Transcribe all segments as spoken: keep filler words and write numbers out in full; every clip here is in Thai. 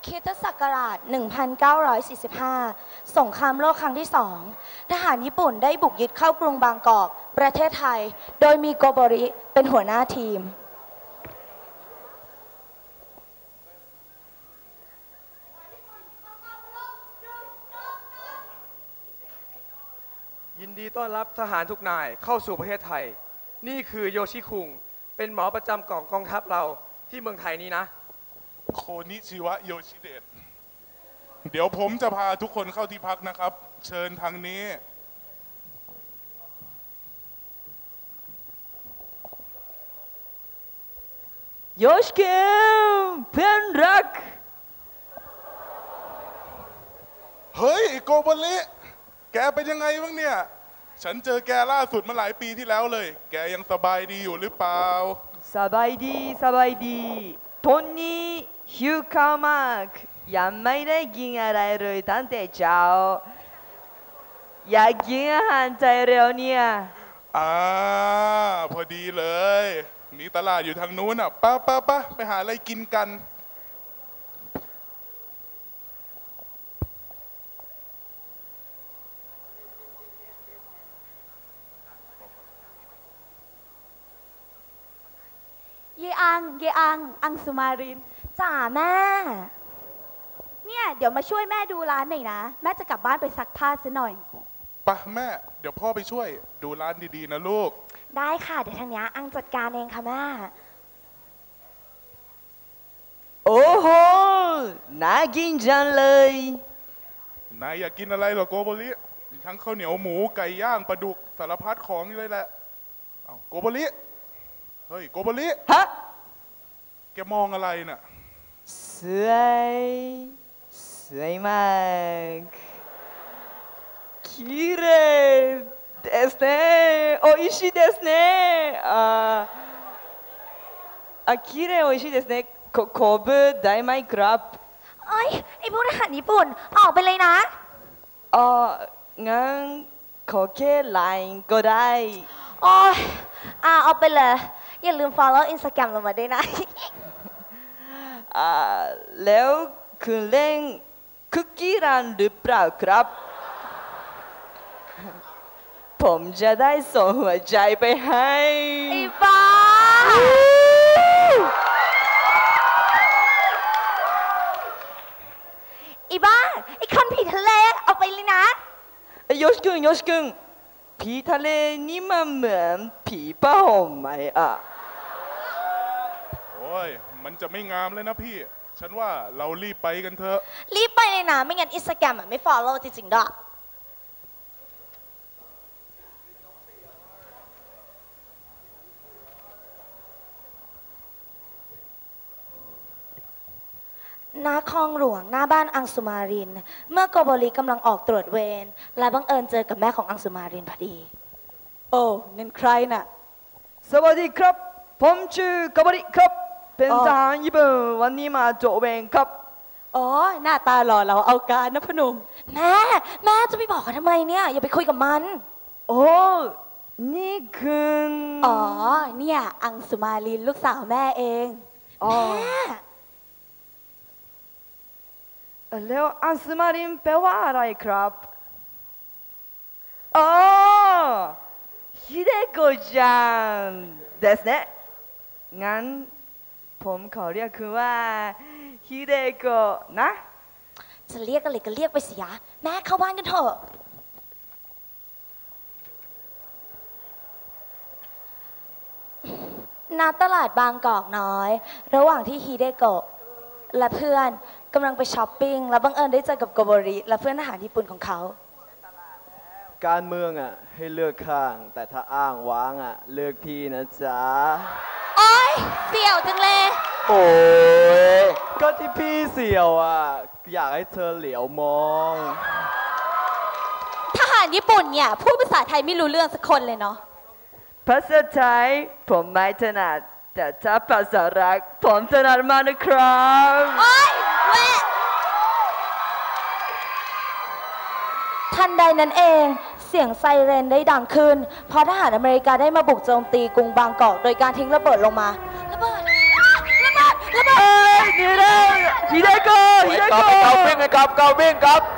คริสตศักราช หนึ่งพันเก้าร้อยสี่สิบห้า สงครามโลกครั้งที่สองทหารญี่ปุ่นได้บุกยึดเข้ากรุงบางกอกประเทศไทยโดยมีโกโบริเป็นหัวหน้าทีมยินดีต้อนรับทหารทุกนายเข้าสู่ประเทศไทยนี่คือโยชิคุงเป็นหมอประจำกองกองทัพเราที่เมืองไทยนี้นะโคนิชิวะโยชิเดะเดี๋ยวผมจะพาทุกคนเข้าที่พักนะครับเชิญทางนี้โยชิคุงเพื่อนรักเฮ้ยโกโบริแกเป็นยังไงบ้างเนี่ยฉันเจอแกล่าสุดมาหลายปีที่แล้วเลยแกยังสบายดีอยู่หรือเปล่าสบายดีสบายดีตอนนี้หิวข้าวมากยังไม่ได้กินอะไรเลยตั้งแต่เช้าอยากกินอาหารไทยเร็วเนี่ยอ่าพอดีเลยมีตลาดอยู่ทางนู้นอ่ะป้าป้าป้าไปหาอะไรกินกันเยอังเยอังอังสุมารินจ๋าแม่เนี่ยเดี๋ยวมาช่วยแม่ดูร้านหน่อยนะแม่จะกลับบ้านไปซักผ้าซะหน่อยป่ะแม่เดี๋ยวพ่อไปช่วยดูร้านดีๆนะลูกได้ค่ะเดี๋ยวทางนี้อังจัดการเองค่ะแม่โอ้โหน่ากินจังเลยนายอยากกินอะไรเหรอโกโบริมีทั้งข้าวเหนียวหมูไก่ย่างปลาดุกสารพัดของเลยแหละเอาโกโบริเฮ้ยโกโบริฮะแกมองอะไรน่ะสวยสวยมากคิเรเดสเน่โออิชิเดสเน่อ่าอ่ะคิเรโออิชิเดสเน่ขอเบอร์ได้ไหมครับเอ้ยไอ้พวกทหารญี่ปุ่นออกไปเลยนะอ๋องั้นขอแค่ไลน์ก็ได้โอ้ยอ่าเอาไปเลยอย่าลืม follow Instagram เรามาด้วยนะอ่าแล้วคุณเล่นคุกกี้รันหรือเปล่าครับผมจะได้ส่งหัวใจไปให้ไอ้บ้าไอ้บ้าไอ้คนผีทะเลเอาไปเลยนะโยชิคุงโยชิคุงผีทะเลนี่มันเหมือนผีผ้าห่มไหมอ่ะโอ้ยมันจะไม่งามเลยนะพี่ฉันว่าเรารีบไปกันเถอะรีบไปเลยนะไม่งั้นอินสตาแกรมไม่ follow จริงๆด้วยณคลองหลวงหน้าบ้านอังสุมารินเมื่อโกโบริกำลังออกตรวจเวรและบังเอิญเจอกับแม่ของอังสุมารินพอดีโอ้นั่นใครน่ะสวัสดีครับผมชื่อโกโบริครับเป็นทหารญี่ปุ่นวันนี้มาโจเวรครับอ๋อหน้าตาหล่อเราเอาการนะพนุ่มแม่แม่จะไปบอกเขาทำไมเนี่ยอย่าไปคุยกับมันโอ้นี่คืออ๋อเนี่ยอังสุมารินลูกสาวแม่เองแม่แล้วอังสุมารินแปลว่าอะไรครับอ๋อฮิเดโกะจังเですねงั้นผมขอเรียกคุณว่าฮิเดโกะนะจะเรียกอะไรก็เรียกไปสิยะแม่เข้าบ้านกันเถอะณตลาดบางกอกน้อยระหว่างที่ฮิเดโกะและเพื่อนกำลังไปช้อปปิ้งและบังเอิญได้เจอกับโกโบริและเพื่อนทหารญี่ปุ่นของเขาการเมืองอ่ะให้เลือกข้างแต่ถ้าอ้างว้างอ่ะเลือกที่นะจ๊ะโอ๊ยเสี่ยวจังเลยโอ้ยก็ที่พี่เสี่ยวอ่ะอยากให้เธอเหลียวมองทหารญี่ปุ่นเนี่ยพูดภาษาไทยไม่รู้เรื่องสักคนเลยเนาะภาษาไทยผมไม่ถนัดแต่ถ้าภาษารักผมถนัดมากนะครับโอ๊ยแม่ทันใดนั้นเองเสียงไซเรนได้ดังขึ้นเพราะทหารอเมริกาได้มาบุกโจมตีกรุงบางกอกโดยการทิ้งระเบิดลงมาระเบิดระเบิดระเบิดฮิเดโกะฮิเดกลับโกะเกาวิ่งไอ้กลับเกาวิ่งกลับ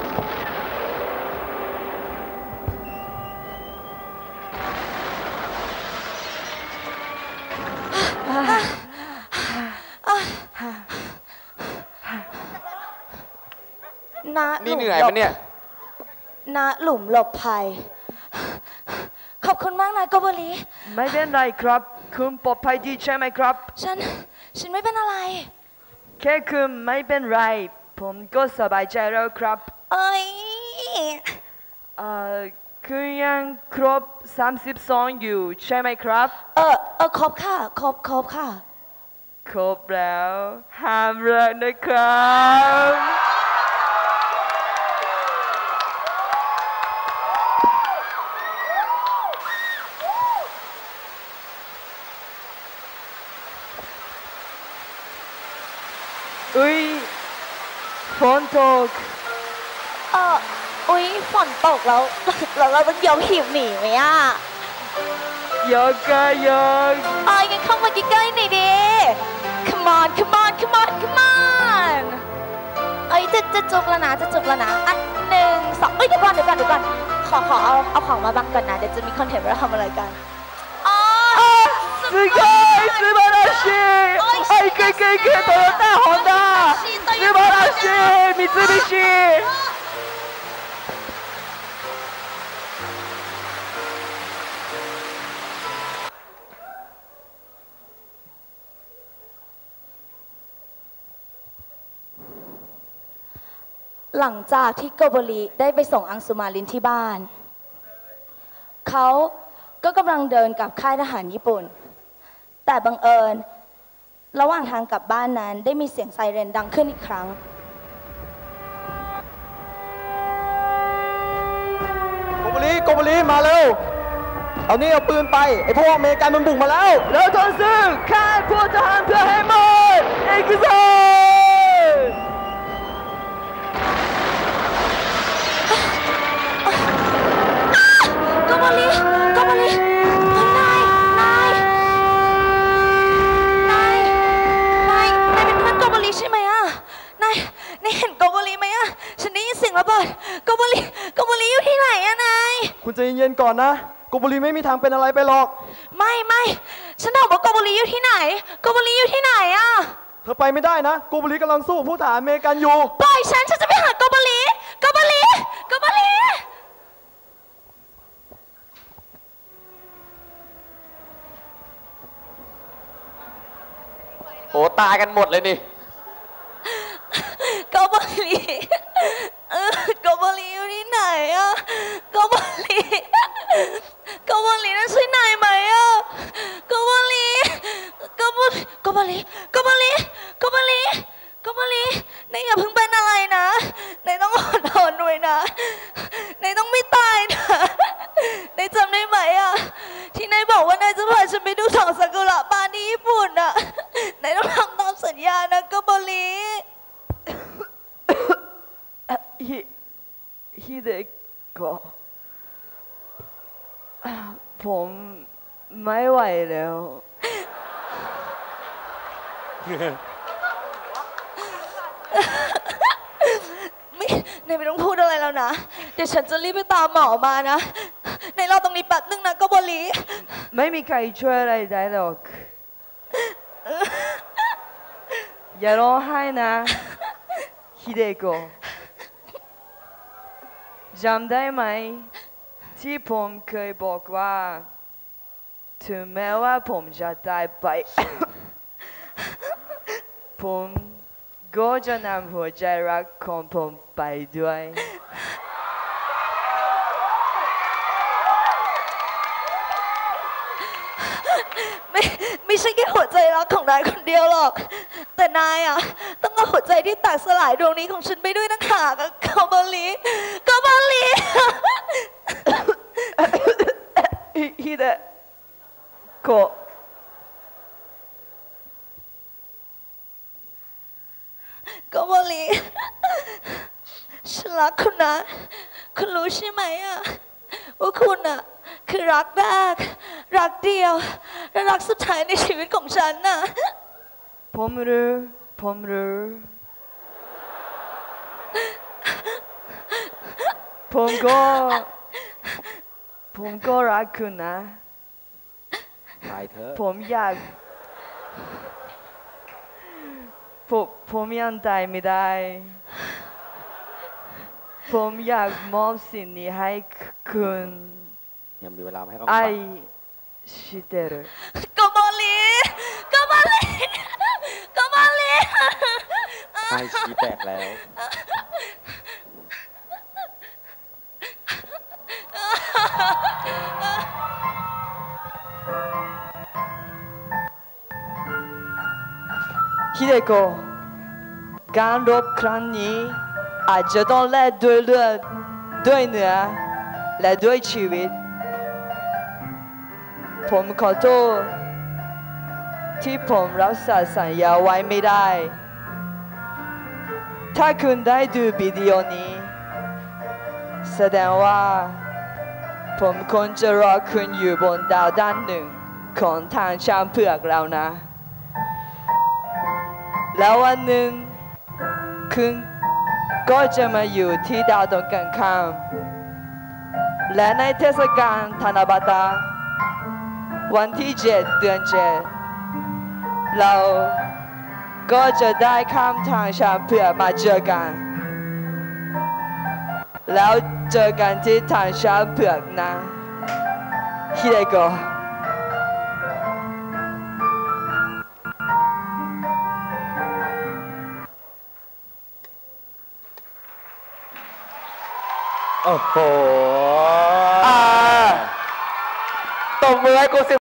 นี่เหนื่อยปะเนี่ยณหลุมหลบภัยขอบคุณมากนะโกโบริไม่เป็นไรครับคุณปลอดภัยดีใช่ไหมครับฉันฉันไม่เป็นอะไรแค่คุณไม่เป็นไรผมก็สบายใจแล้วครับเอ้ยเอ่อคือยังครบสามสิบสองอยู่ใช่ไหมครับเออเออครบค่ะครบครบค่ะครบแล้วห้ามเลิกนะครับ อุ้ยฝนตกเอออุ้ยฝนตกแล้วแล้วเราต้องยกหีบหนีไหมอ่ะยกก็ยกเอ้ยงั้นเข้ามาใกล้ๆหน่อยดิ come on come on come on come on เอ้ยจะจะจุบแล้วนะจะจุบแล้วนะอันหนึ่งสองเอ้ยเดี๋ยวก่อนเดี๋ยวก่อนเดี๋ยวก่อนขอขอเอาเอาของมาบังก่อนนะเดี๋ยวจะมีคนเห็นว่าเราทำอะไรกันอ๋อすごい素晴らしいはい、行く行く行くトヨタホンダ素晴らしい三菱หลังจากที่โกโบริได้ไปส่งอังสุมารินที่บ้านเขาก็กำลังเดินกลับค่ายทหารญี่ปุ่นแต่บังเอิญระหว่างทางกลับบ้านนั้นได้มีเสียงไซเรนดังขึ้นอีกครั้งโกโบริโกโบริมาเร็วเอานี่เอาปืนไปไอพวกอเมริกันมันบุกมาแล้วเราต้องสู้ฆ่าพวกทหารเพื่อให้หมดเอกซอนโกโบริโกโบรินายนายนายนายนายเป็นเพื่อนโกโบริใช่ไหมอ่ะนายนายเห็นโกโบริไหมอ่ะฉันได้ยินเสียงระเบิดโกโบริโกโบริอยู่ที่ไหนอ่ะนายคุณใจเย็นๆก่อนนะโกโบริไม่มีทางเป็นอะไรไปหรอกไม่ไม่ฉันถามว่าโกโบริอยู่ที่ไหนโกโบริอยู่ที่ไหนอ่ะเธอไปไม่ได้นะโกโบริกำลังสู้ผู้ทหารอเมริกันอยู่ปล่อยฉันฉันจะไปหาโกโบริโกโบริโกโบริโอ้ตายกันหมดเลยนี่โกโบริเออโกโบริอยู่ที่ไหนอะโกโบริโกโบรินั่นใช่นายไหมอะโกโบริโกโบโกโบริโกโบริโกโบริโกโบรินายอย่าเพิ่งเป็นอะไรนะนายต้องอดทนด้วยนะนายต้องไม่ตายนะนายจำได้ไหมอะที่นายบอกว่านายจะพาฉันไปดูดอกซากุระบานที่ญี่ปุ่นอะนายต้องทำตามสัญญานะโกโบริฮิฮิเดโกะผมไม่ไหวแล้วไม่นายไม่ต้องพูดอะไรแล้วนะเดี๋ยวฉันจะรีบไปตามหมอมานะในรอตรงนี้แป๊บนึงนะโกโบริไม่มีใครช่วยอะไรได้หรอกอย่าร้องไห้นะฮิเดโกะจำได้ไหมที่ผมเคยบอกว่าถึงแม้ว่าผมจะตายไป ผมก็จะนำหัวใจรักของผมไปด้วยไม่ไม่ใช่แค่หัวใจรักของนายคนเดียวหรอกแต่นายอ่ะต้องเอาหัวใจที่แตกสลายดวงนี้ของฉันไปด้วยนะค่ะโกโบริโกโบริฮิเดโกะโกโบริฉันรักคุณนะคุณรู้ใช่ไหมอ่ะว่าคุณอ่ะคือรักแรกรักเดียวและรักสุดท้ายในชีวิตของฉันน่ะผมรู้ผมรู้ผมก็ผมก็รักคุณนะตายเถอะผมอยากผมผมยังตายไม่ได้ ผมอยากมอบสิ่งนี้ให้คุณยังมีเวลาให้เขาไอฟังชิเตรุโกโบลีโกโบลีโกโบลีให้ชี้แตกแล้วฮิเดโกะการรบครั้งนี้อาจจะต้องแลกด้วยเลือดด้วยเนื้อและด้วยชีวิต ผมขอโทษที่ผมรักษาสัญญาไว้ไม่ได้ ถ้าคุณได้ดูวิดีโอนี้ แสดงว่า ผมคงจะรอคุณอยู่บนดาวด้านหนึ่งของทางช้างเผือกแล้วนะ แล้ววันหนึ่งคุณก็จะมาอยู่ที่ดาวตรงกันข้ามและในเทศกาลธนบัตรวันที่เจ็ดเดือนเจ็ดเราก็จะได้ข้ามทางช้างเผือกมาเจอกัน แล้วเจอกันที่ทางช้างเผือกนะฮิเดโกะโอ้โหตบมือให้กูสิ